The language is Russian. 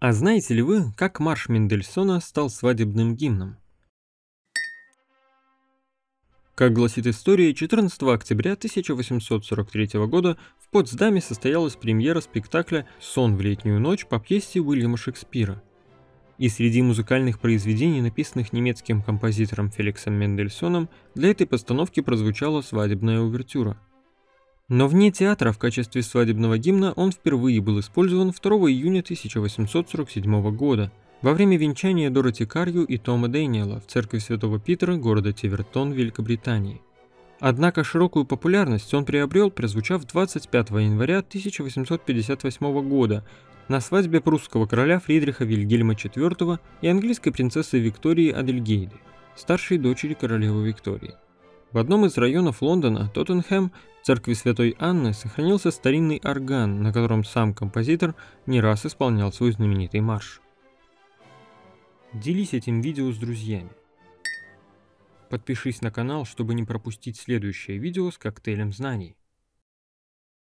А знаете ли вы, как марш Мендельсона стал свадебным гимном? Как гласит история, 14 октября 1843 года в Потсдаме состоялась премьера спектакля «Сон в летнюю ночь» по пьесе Уильяма Шекспира. И среди музыкальных произведений, написанных немецким композитором Феликсом Мендельсоном, для этой постановки прозвучала свадебная увертюра. Но вне театра в качестве свадебного гимна он впервые был использован 2 июня 1847 года во время венчания Дороти Карью и Тома Дэниела в церкви Святого Питера города Тивертон, Великобритании. Однако широкую популярность он приобрел, прозвучав 25 января 1858 года на свадьбе прусского короля Фридриха Вильгельма IV и английской принцессы Виктории Адельгейды, старшей дочери королевы Виктории. В одном из районов Лондона, Тоттенхэм, в церкви Святой Анны сохранился старинный орган, на котором сам композитор не раз исполнял свой знаменитый марш. Делись этим видео с друзьями. Подпишись на канал, чтобы не пропустить следующее видео с коктейлем знаний.